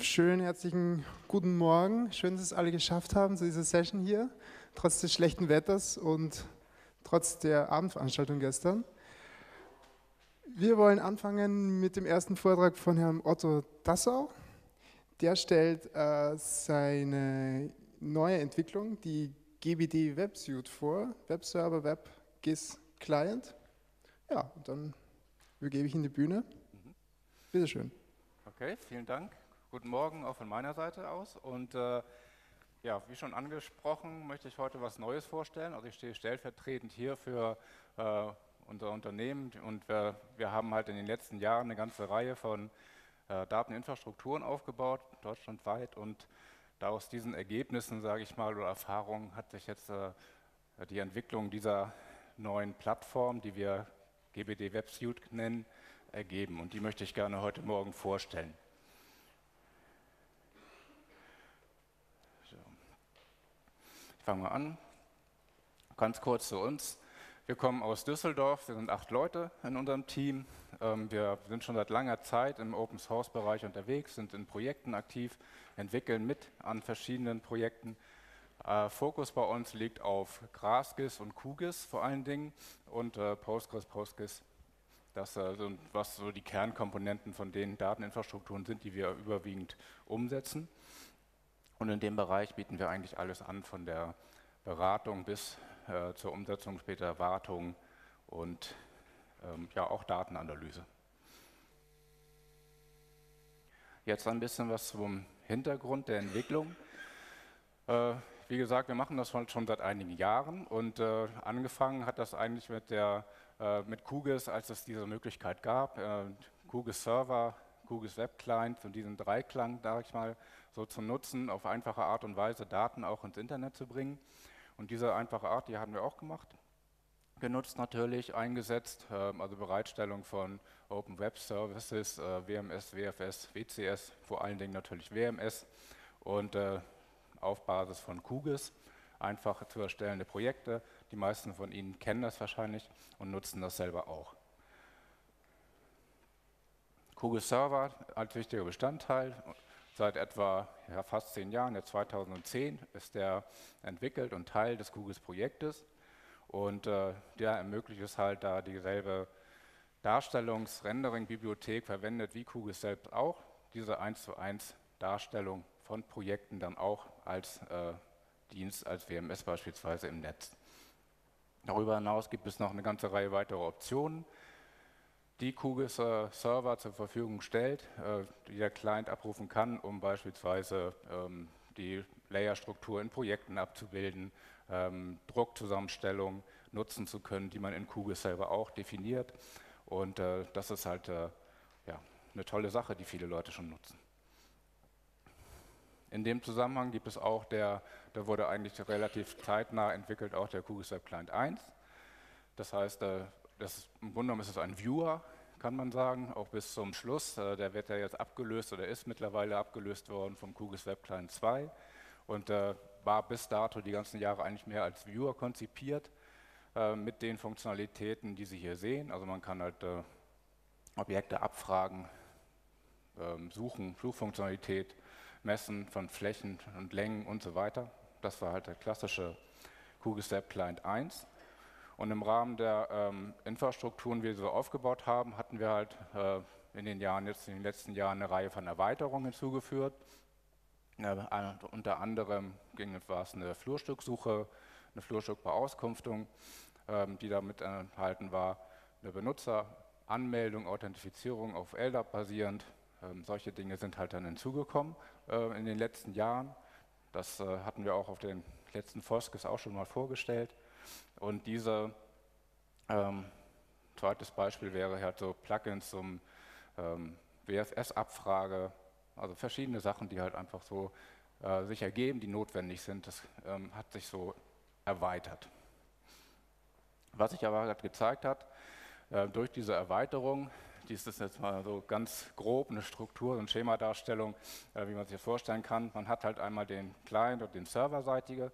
schönen herzlichen guten Morgen. Schön, dass es alle geschafft haben zu dieser Session hier, trotz des schlechten Wetters und trotz der Abendveranstaltung gestern. Wir wollen anfangen mit dem ersten Vortrag von Herrn Otto Dassau. Der stellt seine neue Entwicklung, die GBD Web Suite vor, Webserver, Web GIS Client. Ja, und dann übergebe ich Ihnen die Bühne. Bitte schön. Okay, vielen Dank. Guten Morgen auch von meiner Seite aus. Und ja, wie schon angesprochen, möchte ich heute was Neues vorstellen. Also ich stehe stellvertretend hier für unser Unternehmen und wir haben halt in den letzten Jahren eine ganze Reihe von Dateninfrastrukturen aufgebaut, deutschlandweit. Und aus diesen Ergebnissen, sage ich mal, oder Erfahrungen hat sich jetzt die Entwicklung dieser neuen Plattform, die wir GBD Web Suite nennen, ergeben. Und die möchte ich gerne heute Morgen vorstellen. So. Ich fange mal an. Ganz kurz zu uns. Wir kommen aus Düsseldorf, wir sind 8 Leute in unserem Team. Wir sind schon seit langer Zeit im Open-Source-Bereich unterwegs, sind in Projekten aktiv, entwickeln mit an verschiedenen Projekten. Fokus bei uns liegt auf GraphGIS und QGIS vor allen Dingen und PostGIS. Das sind, was so die Kernkomponenten von den Dateninfrastrukturen sind, die wir überwiegend umsetzen. Und in dem Bereich bieten wir eigentlich alles an, von der Beratung bis zur Umsetzung, später Wartung und ja auch Datenanalyse. Jetzt ein bisschen was zum Hintergrund der Entwicklung. Wie gesagt, wir machen das schon seit einigen Jahren und angefangen hat das eigentlich mit QGIS, als es diese Möglichkeit gab, QGIS Server, QGIS Web Client und diesen Dreiklang, sage ich mal, so zu nutzen, auf einfache Art und Weise Daten auch ins Internet zu bringen. Und diese einfache Art, die haben wir auch gemacht, genutzt natürlich, eingesetzt, also Bereitstellung von Open Web Services, WMS, WFS, WCS, vor allen Dingen natürlich WMS und auf Basis von QGIS, einfach zu erstellende Projekte. Die meisten von Ihnen kennen das wahrscheinlich und nutzen das selber auch. QGIS Server als wichtiger Bestandteil. Seit etwa fast 10 Jahren, jetzt 2010, ist der entwickelt und Teil des QGIS-Projektes. Und der ermöglicht es halt, da dieselbe Darstellungs-Rendering-Bibliothek verwendet wie QGIS selbst auch, diese 1:1 Darstellung von Projekten dann auch als Dienst, als WMS beispielsweise im Netz. Darüber hinaus gibt es noch eine ganze Reihe weiterer Optionen, die QGIS Server zur Verfügung stellt, die der Client abrufen kann, um beispielsweise die Layerstruktur in Projekten abzubilden, Druckzusammenstellung nutzen zu können, die man in QGIS selber auch definiert. Und das ist halt ja, eine tolle Sache, die viele Leute schon nutzen. In dem Zusammenhang gibt es auch der wurde eigentlich relativ zeitnah entwickelt, auch der QGIS Web Client 1. Das heißt, im Grunde genommen ist es ein Viewer, kann man sagen, auch bis zum Schluss. Der wird ja jetzt abgelöst oder ist mittlerweile abgelöst worden vom QGIS Web Client 2 und war bis dato die ganzen Jahre eigentlich mehr als Viewer konzipiert mit den Funktionalitäten, die Sie hier sehen. Also man kann halt Objekte abfragen, suchen, Suchfunktionalität, Messen von Flächen und Längen und so weiter. Das war halt der klassische QGIS Web Client 1. Und im Rahmen der Infrastrukturen, die wir so aufgebaut haben, hatten wir halt in den letzten Jahren eine Reihe von Erweiterungen hinzugeführt. Unter anderem war es eine Flurstücksuche, eine Flurstückbeauskunftung, die damit enthalten war, eine Benutzeranmeldung, Authentifizierung auf LDAP basierend. Solche Dinge sind halt dann hinzugekommen in den letzten Jahren. Das hatten wir auch auf den letzten FOSGIS auch schon mal vorgestellt. Und zweites Beispiel wäre halt so Plugins zum WFS-Abfrage, also verschiedene Sachen, die halt einfach so sich ergeben, die notwendig sind. Das hat sich so erweitert. Was sich aber halt gezeigt hat, durch diese Erweiterung, dies ist jetzt mal so ganz grob eine Struktur, eine Schemadarstellung, wie man sich das vorstellen kann. Man hat halt einmal den Client- und den serverseitige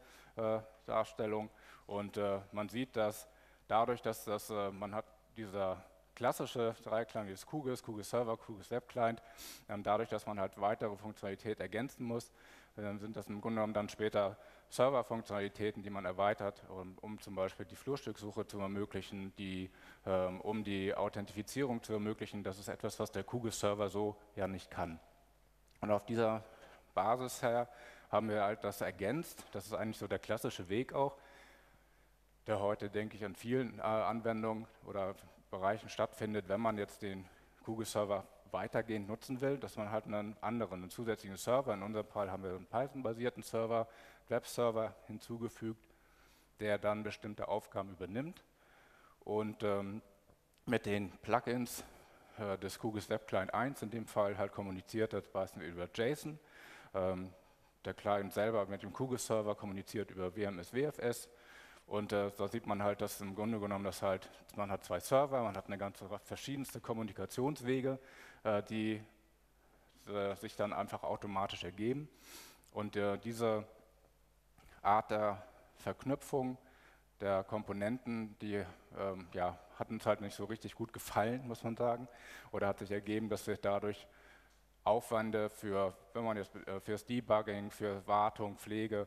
Darstellung und man sieht, dass dadurch, dass dieser klassische Dreiklang ist QGIS, QGIS Server, QGIS Web Client. Dadurch, dass man halt weitere Funktionalität ergänzen muss, sind das im Grunde genommen dann später Server-Funktionalitäten, die man erweitert, um zum Beispiel die Flurstücksuche zu ermöglichen, um die Authentifizierung zu ermöglichen. Das ist etwas, was der QGIS Server so ja nicht kann. Und auf dieser Basis her haben wir halt das ergänzt. Das ist eigentlich so der klassische Weg auch, der heute, denke ich, an vielen Anwendungen oder Bereichen stattfindet, wenn man jetzt den QGIS-Server weitergehend nutzen will, dass man halt einen zusätzlichen Server, in unserem Fall haben wir einen Python-basierten Server, Web-Server hinzugefügt, der dann bestimmte Aufgaben übernimmt und mit den Plugins des QGIS Web Client 1 in dem Fall halt kommuniziert, das meistens über JSON. Der Client selber mit dem QGIS-Server kommuniziert über WMS, WFS. Und da sieht man halt, dass im Grunde genommen man hat zwei Server, man hat eine ganze verschiedenste Kommunikationswege, die sich dann einfach automatisch ergeben. Und diese Art der Verknüpfung der Komponenten, die hat uns halt nicht so richtig gut gefallen, muss man sagen. Oder hat sich ergeben, dass wir dadurch Aufwände fürs Debugging, für Wartung, Pflege,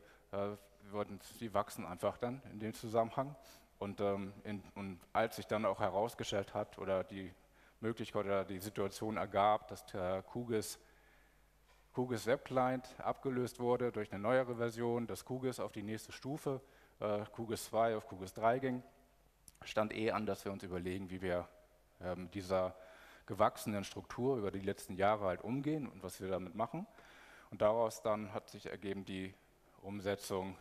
die wachsen einfach dann in dem Zusammenhang. Und als sich dann auch herausgestellt hat oder die Möglichkeit oder die Situation ergab, dass der QGIS Web Client abgelöst wurde durch eine neuere Version, das QGIS auf die nächste Stufe, QGIS 2 auf QGIS 3 ging, stand an, dass wir uns überlegen, wie wir mit dieser gewachsenen Struktur über die letzten Jahre halt umgehen und was wir damit machen. Und daraus dann hat sich ergeben die Umsetzung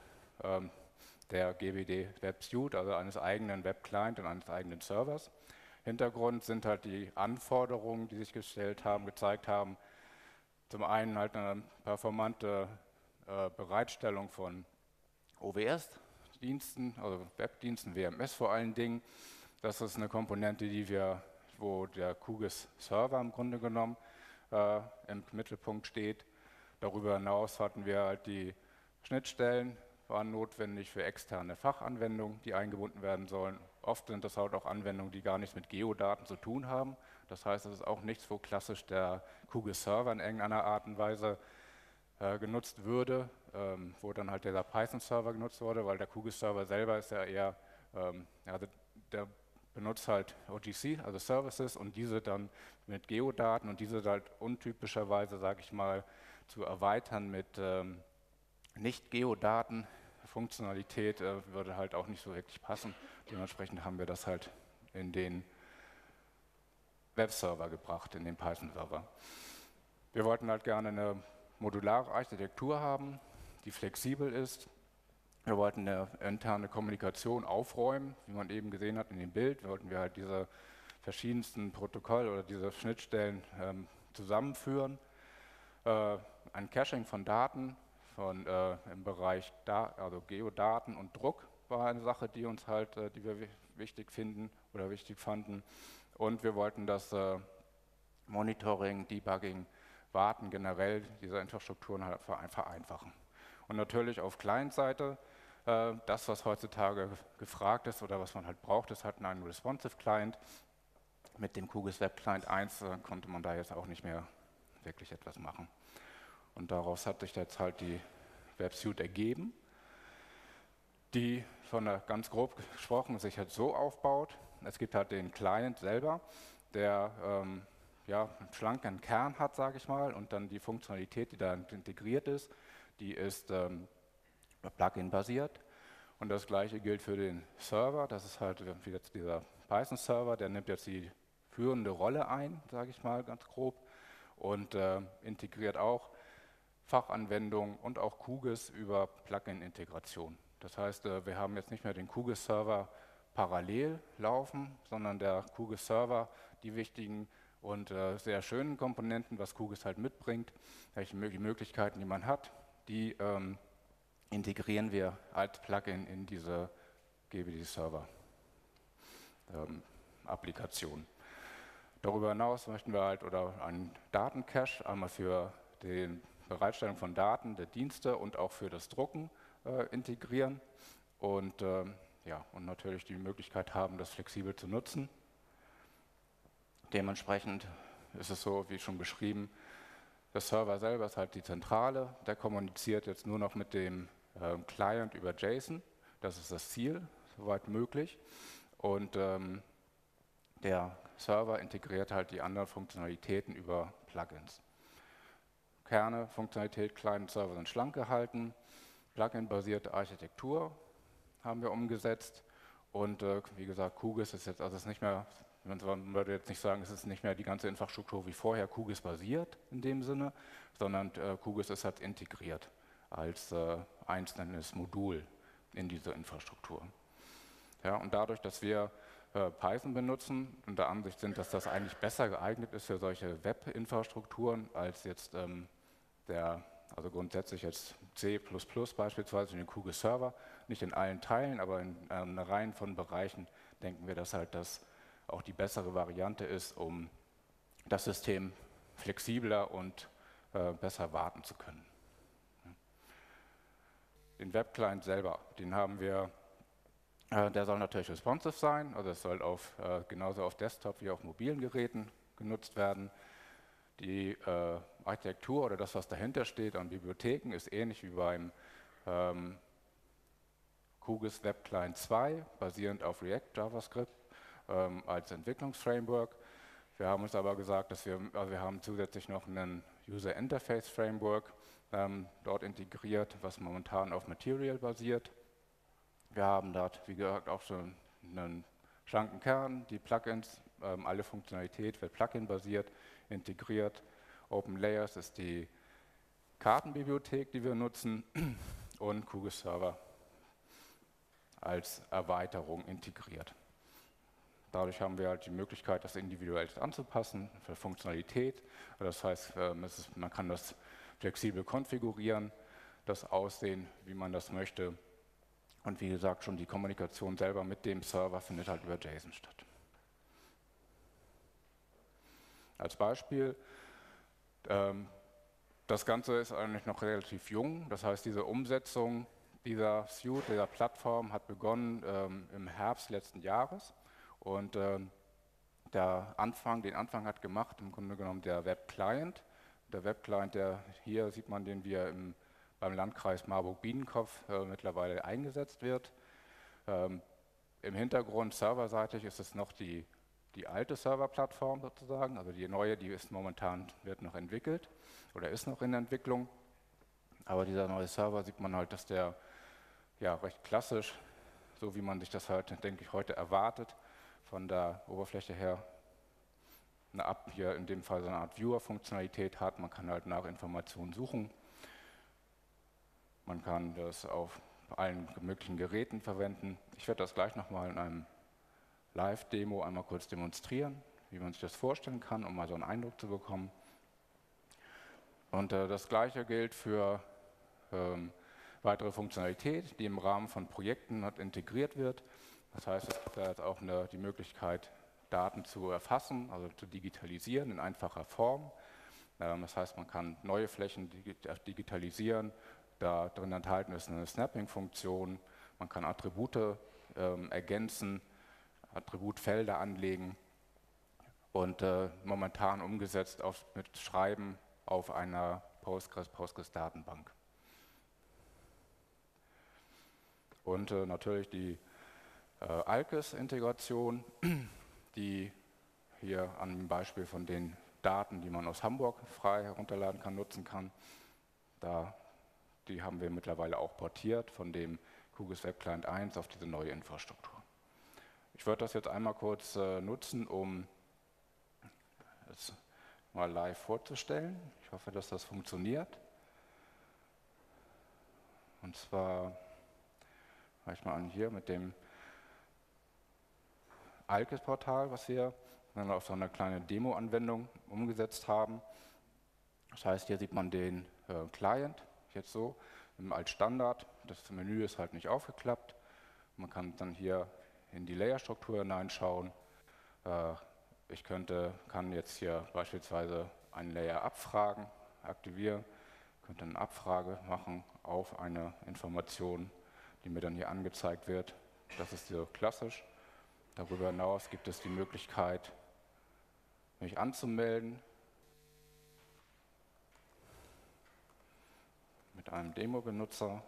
der GWD Web Suite, also eines eigenen Web Client und eines eigenen Servers. Hintergrund sind halt die Anforderungen, die sich gezeigt haben. Zum einen halt eine performante Bereitstellung von OWS-Diensten, also Webdiensten, WMS vor allen Dingen. Das ist eine Komponente, wo der QGIS-Server im Grunde genommen im Mittelpunkt steht. Darüber hinaus hatten wir halt die Schnittstellen, waren notwendig für externe Fachanwendungen, die eingebunden werden sollen. Oft sind das halt auch Anwendungen, die gar nichts mit Geodaten zu tun haben. Das heißt, es ist auch nichts, wo klassisch der QGIS-Server in irgendeiner Art und Weise genutzt würde, wo dann halt dieser Python-Server genutzt wurde, weil der QGIS-Server selber ist ja eher, der benutzt halt OGC, also Services, und diese dann mit Geodaten und diese halt untypischerweise, sage ich mal, zu erweitern mit Nicht-Geodaten. Funktionalität würde halt auch nicht so wirklich passen. Dementsprechend haben wir das halt in den Webserver gebracht, in den Python-Server. Wir wollten halt gerne eine modulare Architektur haben, die flexibel ist. Wir wollten eine interne Kommunikation aufräumen, wie man eben gesehen hat in dem Bild. Wir wollten halt diese verschiedensten Protokolle oder diese Schnittstellen zusammenführen. Ein Caching von Daten im Bereich also Geodaten und Druck war eine Sache, die wir wichtig finden oder wichtig fanden. Und wir wollten das Monitoring, Debugging, Warten generell dieser Infrastrukturen halt vereinfachen. Und natürlich auf Client-Seite, das, was heutzutage gefragt ist oder was man halt braucht, ist halt einen Responsive Client. Mit dem QGIS Web Client 1 konnte man da jetzt auch nicht mehr wirklich etwas machen. Und daraus hat sich jetzt halt die Web Suite ergeben, die ganz grob gesprochen sich halt so aufbaut. Es gibt halt den Client selber, der einen schlanken Kern hat, sage ich mal, und dann die Funktionalität, die da integriert ist, die ist Plugin-basiert. Und das gleiche gilt für den Server, das ist halt wie jetzt dieser Python-Server, der nimmt jetzt die führende Rolle ein, sage ich mal ganz grob, und integriert auch Fachanwendungen und auch QGIS über Plugin-Integration. Das heißt, wir haben jetzt nicht mehr den QGIS-Server parallel laufen, sondern der QGIS-Server, die wichtigen und sehr schönen Komponenten, was QGIS halt mitbringt, die Möglichkeiten, die man hat, die integrieren wir als Plugin in diese GWD-Server-Applikation. Darüber hinaus möchten wir halt einen Datencache einmal für die Bereitstellung von Daten der Dienste und auch für das Drucken integrieren und natürlich die Möglichkeit haben, das flexibel zu nutzen. Dementsprechend ist es so, wie schon beschrieben, der Server selber ist halt die Zentrale, der kommuniziert jetzt nur noch mit dem Client über JSON, das ist das Ziel, soweit möglich. Und der Server integriert halt die anderen Funktionalitäten über Plugins. Kerne, Funktionalität, Client, Server sind schlank gehalten, Plugin-basierte Architektur haben wir umgesetzt und wie gesagt, QGIS ist jetzt, also es ist nicht mehr, man würde jetzt nicht sagen, es ist nicht mehr die ganze Infrastruktur wie vorher QGIS basiert in dem Sinne, sondern QGIS ist halt integriert als einzelnes Modul in diese Infrastruktur. Ja, und dadurch, dass wir Python benutzen und der Ansicht sind, dass das eigentlich besser geeignet ist für solche Web-Infrastrukturen als jetzt also grundsätzlich jetzt C++ beispielsweise, den QGIS-Server, nicht in allen Teilen, aber in einer Reihe von Bereichen denken wir, dass halt das auch die bessere Variante ist, um das System flexibler und besser warten zu können. Den Web-Client selber, den haben wir, der soll natürlich responsive sein, also es soll genauso auf Desktop wie auf mobilen Geräten genutzt werden. Die Architektur oder das, was dahinter steht an Bibliotheken, ist ähnlich wie beim QGIS Web Client 2, basierend auf React JavaScript als Entwicklungsframework. Wir haben uns aber gesagt, dass wir haben zusätzlich noch einen User Interface Framework dort integriert, was momentan auf Material basiert. Wir haben dort, wie gesagt, auch schon einen schlanken Kern, die Plugins, alle Funktionalität wird Plugin-basiert, integriert. OpenLayers ist die Kartenbibliothek, die wir nutzen, und QGIS Server als Erweiterung integriert. Dadurch haben wir halt die Möglichkeit, das individuell anzupassen für Funktionalität. Das heißt, man kann das flexibel konfigurieren, das Aussehen, wie man das möchte. Und wie gesagt, schon die Kommunikation selber mit dem Server findet halt über JSON statt. Als Beispiel, das Ganze ist eigentlich noch relativ jung. Das heißt, diese Umsetzung dieser Suite, dieser Plattform hat begonnen im Herbst letzten Jahres. Und den Anfang hat gemacht im Grunde genommen der Web-Client. Der Web-Client, hier sieht man den, wie er beim Landkreis Marburg-Biedenkopf mittlerweile eingesetzt wird. Im Hintergrund serverseitig ist es noch die alte Serverplattform sozusagen, also die neue, die ist wird noch entwickelt oder ist noch in Entwicklung. Aber dieser neue Server sieht man halt, dass der ja recht klassisch, so wie man sich das halt, denke ich, heute erwartet, von der Oberfläche her hier in dem Fall so eine Art Viewer-Funktionalität hat. Man kann halt nach Informationen suchen. Man kann das auf allen möglichen Geräten verwenden. Ich werde das gleich nochmal in einem Live-Demo einmal kurz demonstrieren, wie man sich das vorstellen kann, um mal so einen Eindruck zu bekommen. Und das Gleiche gilt für weitere Funktionalität, die im Rahmen von Projekten integriert wird. Das heißt, es gibt da jetzt auch die Möglichkeit, Daten zu erfassen, also zu digitalisieren in einfacher Form. Das heißt, man kann neue Flächen digitalisieren. Da drin enthalten ist eine Snapping-Funktion. Man kann Attribute ergänzen, Attributfelder anlegen und momentan umgesetzt mit Schreiben auf einer Postgres-Datenbank. Und natürlich die ALKES-Integration, die hier an dem Beispiel von den Daten, die man aus Hamburg frei herunterladen kann, nutzen kann. Die haben wir mittlerweile auch portiert von dem QGIS Web Client 1 auf diese neue Infrastruktur. Ich würde das jetzt einmal kurz nutzen, um es mal live vorzustellen. Ich hoffe, dass das funktioniert. Und zwar fange ich mal an hier mit dem ALKES-Portal, was wir dann auf so eine kleine Demo-Anwendung umgesetzt haben. Das heißt, hier sieht man den Client jetzt so als Standard. Das Menü ist halt nicht aufgeklappt. Man kann dann hier in die Layerstruktur hineinschauen. Ich kann jetzt hier beispielsweise einen Layer abfragen, aktivieren, könnte eine Abfrage machen auf eine Information, die mir dann hier angezeigt wird. Das ist so klassisch. Darüber hinaus gibt es die Möglichkeit, mich anzumelden mit einem Demo-Benutzer,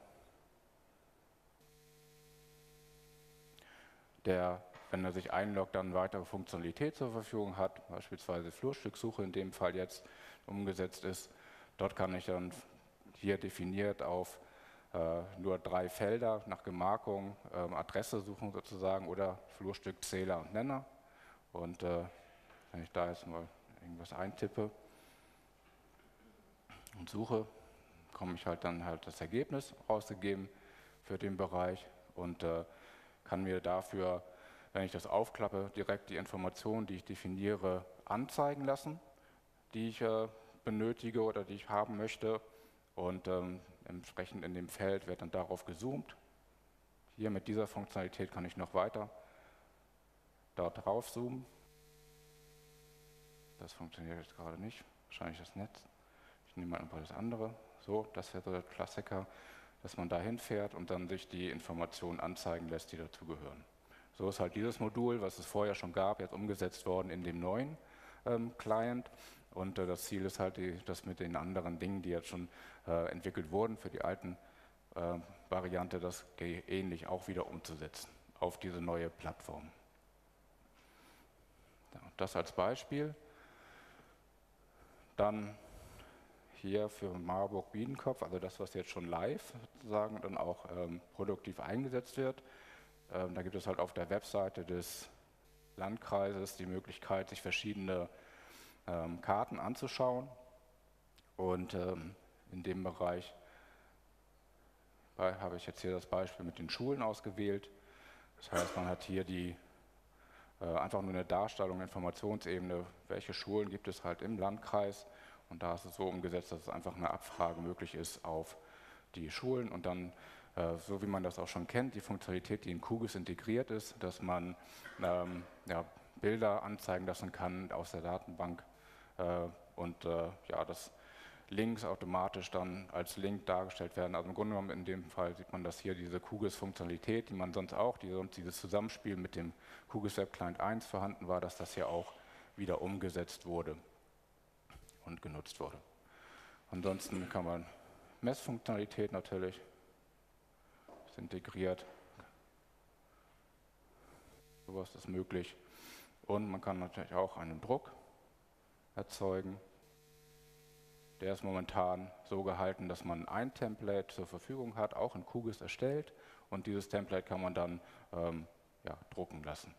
der, wenn er sich einloggt, dann weitere Funktionalität zur Verfügung hat, beispielsweise Flurstücksuche in dem Fall jetzt umgesetzt ist. Dort kann ich dann hier definiert auf nur 3 Felder nach Gemarkung, Adresse suchen sozusagen oder Flurstück, Zähler und Nenner. Und wenn ich da jetzt mal irgendwas eintippe und suche, komme ich halt dann das Ergebnis rausgegeben für den Bereich und kann mir dafür, wenn ich das aufklappe, direkt die Informationen, die ich definiere, anzeigen lassen, die ich benötige oder die ich haben möchte. Und entsprechend in dem Feld wird dann darauf gezoomt. Hier mit dieser Funktionalität kann ich noch weiter dort drauf zoomen. Das funktioniert jetzt gerade nicht, wahrscheinlich das Netz. Ich nehme mal einfach das andere. So, das wäre so der Klassiker, dass man da hinfährt und dann sich die Informationen anzeigen lässt, die dazugehören. So ist halt dieses Modul, was es vorher schon gab, jetzt umgesetzt worden in dem neuen Client. Und das Ziel ist halt, das mit den anderen Dingen, die jetzt schon entwickelt wurden für die alten Variante, das ähnlich auch wieder umzusetzen auf diese neue Plattform. Ja, das als Beispiel. Dann hier für Marburg-Biedenkopf, also das, was jetzt schon live sozusagen dann auch produktiv eingesetzt wird. Da gibt es halt auf der Webseite des Landkreises die Möglichkeit, sich verschiedene Karten anzuschauen. Und in dem Bereich habe ich jetzt hier das Beispiel mit den Schulen ausgewählt. Das heißt, man hat hier einfach nur eine Darstellung, Informationsebene, welche Schulen gibt es halt im Landkreis. Und da ist es so umgesetzt, dass es einfach eine Abfrage möglich ist auf die Schulen und dann, so wie man das auch schon kennt, die Funktionalität, die in QGIS integriert ist, dass man ja, Bilder anzeigen lassen kann aus der Datenbank und ja, dass Links automatisch dann als Link dargestellt werden. Also im Grunde genommen in dem Fall sieht man, dass hier diese QGIS-Funktionalität, die man sonst auch, dieses Zusammenspiel mit dem QGIS Web Client 1 vorhanden war, dass das hier auch wieder umgesetzt wurde und genutzt wurde. Ansonsten kann man Messfunktionalität natürlich, ist integriert, sowas ist möglich. Und man kann natürlich auch einen Druck erzeugen. Der ist momentan so gehalten, dass man ein Template zur Verfügung hat, auch in QGIS erstellt. Und dieses Template kann man dann ja, drucken lassen.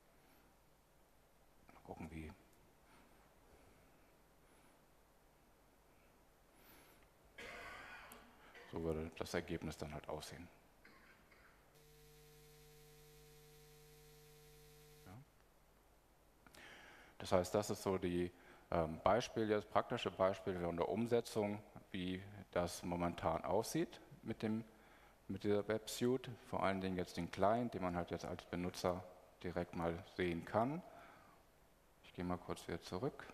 Mal gucken, wie. So würde das Ergebnis dann halt aussehen. Ja. Das heißt, das ist so die das praktische Beispiel von der Umsetzung, wie das momentan aussieht mit dieser Websuite. Vor allen Dingen jetzt den Client, den man halt jetzt als Benutzer direkt mal sehen kann. Ich gehe mal kurz wieder zurück.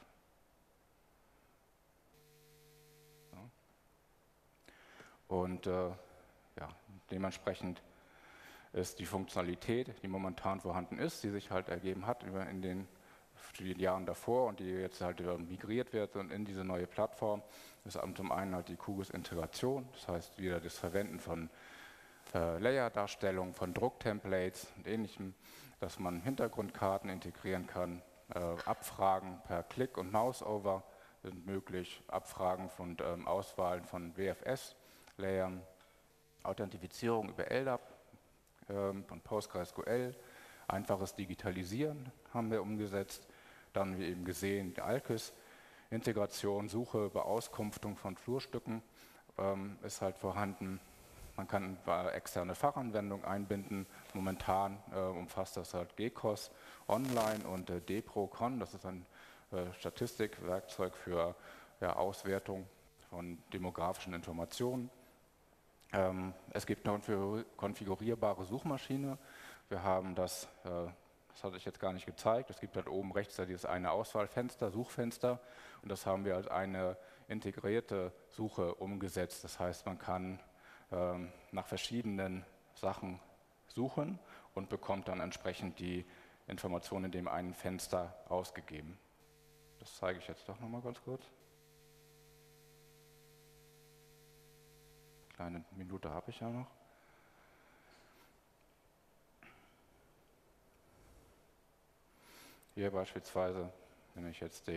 Und ja, dementsprechend ist die Funktionalität, die momentan vorhanden ist, die sich halt ergeben hat in den Jahren davor und die jetzt halt migriert wird und in diese neue Plattform, ist zum einen halt die QGIS-Integration, das heißt wieder das Verwenden von Layer-Darstellung, von Drucktemplates und Ähnlichem, dass man Hintergrundkarten integrieren kann, Abfragen per Klick und Mouse-Over sind möglich, Abfragen von Auswahlen von WFS-Layern, Authentifizierung über LDAP von PostgreSQL, einfaches Digitalisieren haben wir umgesetzt, dann wie eben gesehen die ALKIS-Integration, Suche, Beauskunftung von Flurstücken ist halt vorhanden. Man kann externe Fachanwendungen einbinden. Momentan umfasst das halt GCOS Online und DEPROCON, das ist ein Statistikwerkzeug für Auswertung von demografischen Informationen. Es gibt eine konfigurierbare Suchmaschine. Wir haben das hatte ich jetzt gar nicht gezeigt, es gibt halt oben rechts dieses eine Auswahlfenster, Suchfenster und das haben wir als eine integrierte Suche umgesetzt. Das heißt, man kann nach verschiedenen Sachen suchen und bekommt dann entsprechend die Informationen in dem einen Fenster ausgegeben. Das zeige ich jetzt doch noch mal ganz kurz. Kleine Minute habe ich ja noch. Hier beispielsweise, wenn ich jetzt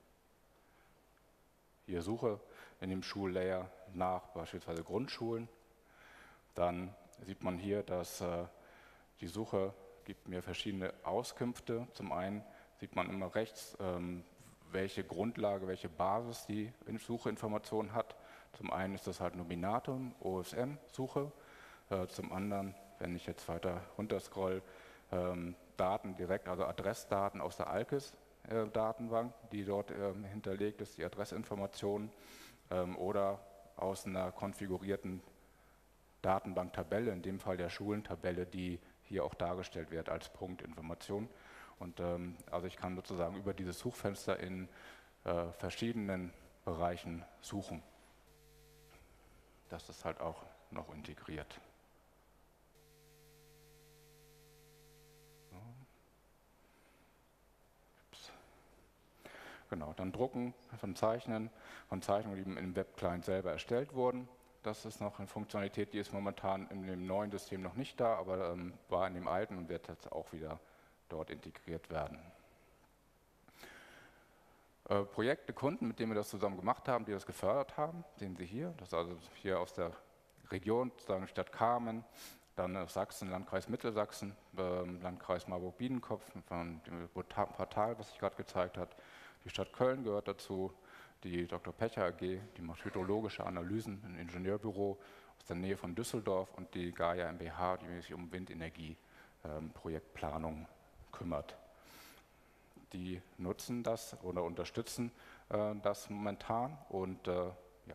hier suche in dem Schullayer nach beispielsweise Grundschulen, dann sieht man hier, dass die Suche gibt mir verschiedene Auskünfte. Zum einen sieht man immer rechts, welche Grundlage, welche Basis die Suchinformation hat. Zum einen ist das halt Nominatum, OSM-Suche. Zum anderen, wenn ich jetzt weiter runter scroll, Daten direkt, also Adressdaten aus der ALKIS-Datenbank, die dort hinterlegt ist, die Adressinformationen, oder aus einer konfigurierten Datenbanktabelle, in dem Fall der Schulentabelle, die hier auch dargestellt wird als Punktinformation. Und also ich kann sozusagen über dieses Suchfenster in verschiedenen Bereichen suchen. Das ist halt auch noch integriert. Genau, dann Drucken von Zeichnungen, die im Webclient selber erstellt wurden. Das ist noch eine Funktionalität, die ist momentan in dem neuen System noch nicht da, aber war in dem alten und wird jetzt auch wieder dort integriert werden. Projekte, Kunden, mit denen wir das zusammen gemacht haben, die das gefördert haben, sehen Sie hier. Das ist also hier aus der Region, sozusagen Stadt Kamen, dann Sachsen, Landkreis Mittelsachsen, Landkreis Marburg-Biedenkopf, von dem Portal, was ich gerade gezeigt habe. Die Stadt Köln gehört dazu, die Dr. Pecher AG, die macht hydrologische Analysen, ein Ingenieurbüro aus der Nähe von Düsseldorf, und die Gaia MBH, die sich um Windenergie-Projektplanung kümmert. Die nutzen das oder unterstützen das momentan und ja,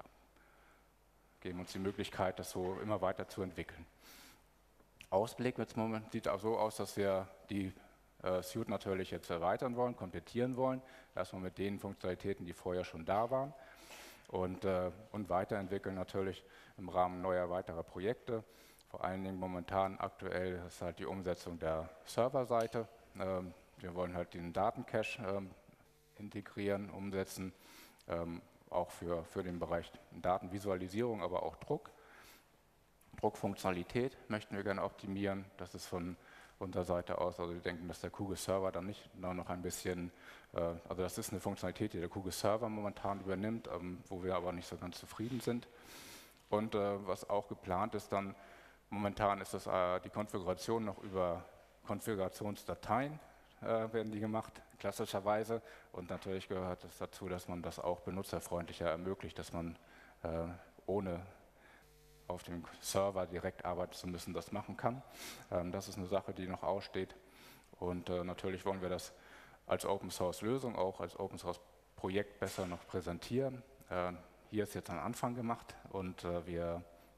geben uns die Möglichkeit, das so immer weiter zu entwickeln. Ausblick sieht auch so aus, dass wir die Suite natürlich jetzt erweitern wollen, komplettieren wollen, erstmal mit den Funktionalitäten, die vorher schon da waren, und weiterentwickeln natürlich im Rahmen neuer weiterer Projekte. Vor allen Dingen momentan aktuell ist halt die Umsetzung der Serverseite. Wir wollen halt den Datencache integrieren, umsetzen, auch für den Bereich Datenvisualisierung, aber auch Druck. Druckfunktionalität möchten wir gerne optimieren. Das ist von unserer Seite aus, also wir denken, dass der QGIS Server dann nicht noch ein bisschen, also das ist eine Funktionalität, die der QGIS Server momentan übernimmt, wo wir aber nicht so ganz zufrieden sind. Und was auch geplant ist dann, momentan ist das die Konfiguration noch über Konfigurationsdateien werden die gemacht, klassischerweise. Und natürlich gehört es dazu, dass man das auch benutzerfreundlicher ermöglicht, dass man ohne auf dem Server direkt arbeiten zu müssen, das machen kann. Das ist eine Sache, die noch aussteht. Und natürlich wollen wir das als Open-Source-Lösung, auch als Open-Source-Projekt besser noch präsentieren. Hier ist jetzt ein Anfang gemacht und wir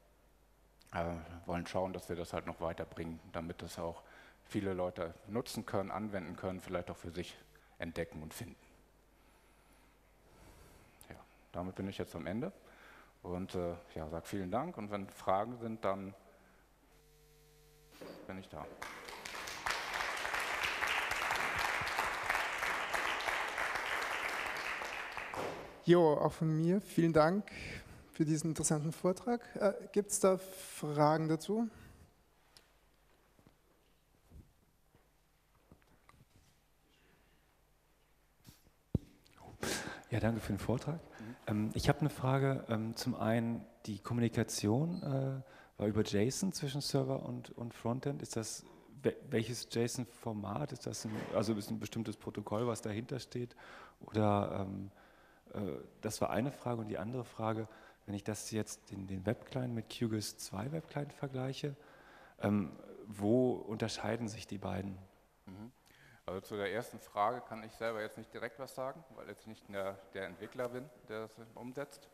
wollen schauen, dass wir das halt noch weiterbringen, damit das auch viele Leute nutzen können, anwenden können, vielleicht auch für sich entdecken und finden. Ja, damit bin ich jetzt am Ende. Und ja, sage vielen Dank, und wenn Fragen sind, dann bin ich da. Jo, auch von mir vielen Dank für diesen interessanten Vortrag. Gibt es da Fragen dazu? Ja, danke für den Vortrag. Ich habe eine Frage. Zum einen, die Kommunikation war über JSON zwischen Server und Frontend. Ist das, welches JSON-Format? Ist das also ist ein bestimmtes Protokoll, was dahinter steht? Oder das war eine Frage. Und die andere Frage, wenn ich das jetzt den Webclient mit QGIS 2 Webclient vergleiche, wo unterscheiden sich die beiden? Also zu der ersten Frage kann ich selber jetzt nicht direkt was sagen, weil ich nicht der Entwickler bin, der das umsetzt.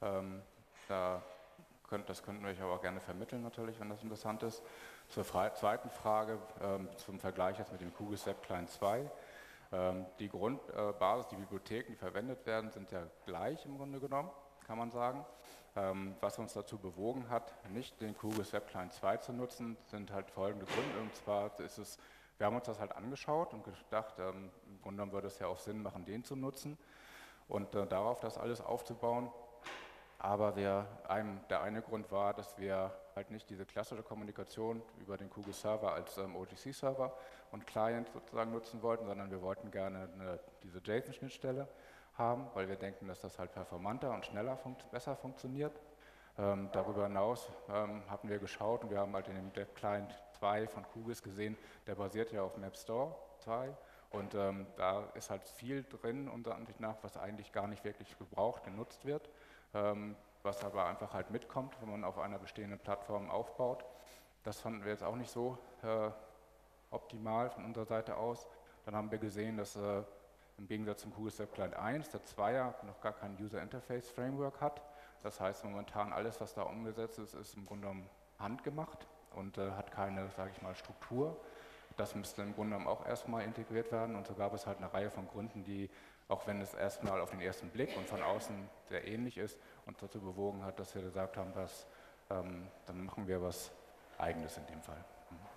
Das könnten wir euch aber auch gerne vermitteln natürlich, wenn das interessant ist. Zur zweiten Frage, zum Vergleich jetzt mit dem QGIS Webclient 2. Die Grundbasis, die Bibliotheken, die verwendet werden, sind ja gleich im Grunde genommen, kann man sagen. Was uns dazu bewogen hat, nicht den QGIS Webclient 2 zu nutzen, sind halt folgende Gründe. Und zwar ist es wir haben uns das halt angeschaut und gedacht, im Grunde genommen würde es ja auch Sinn machen, den zu nutzen und darauf das alles aufzubauen. Aber der eine Grund war, dass wir halt nicht diese klassische Kommunikation über den Kugel Server als OGC-Server und Client sozusagen nutzen wollten, sondern wir wollten gerne diese JSON-Schnittstelle haben, weil wir denken, dass das halt performanter und schneller besser funktioniert. Darüber hinaus hatten wir geschaut und wir haben halt in dem Client 2 von QGIS gesehen, der basiert ja auf MapStore 2 und da ist halt viel drin, unserer Ansicht nach, was eigentlich gar nicht wirklich gebraucht, genutzt wird, was aber einfach halt mitkommt, wenn man auf einer bestehenden Plattform aufbaut. Das fanden wir jetzt auch nicht so optimal von unserer Seite aus. Dann haben wir gesehen, dass im Gegensatz zum QGIS Web Client 1 der 2er noch gar kein User Interface Framework hat. Das heißt, momentan alles, was da umgesetzt ist, ist im Grunde genommen handgemacht und hat keine, sage ich mal, Struktur. Das müsste im Grunde genommen auch erstmal integriert werden und so gab es halt eine Reihe von Gründen, die, auch wenn es erstmal auf den ersten Blick und von außen sehr ähnlich ist, uns dazu bewogen hat, dass wir gesagt haben, dass, dann machen wir was Eigenes in dem Fall.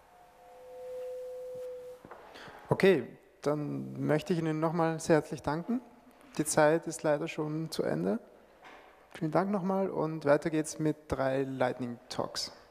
Okay, dann möchte ich Ihnen nochmal sehr herzlich danken. Die Zeit ist leider schon zu Ende. Vielen Dank nochmal und weiter geht's mit 3 Lightning Talks.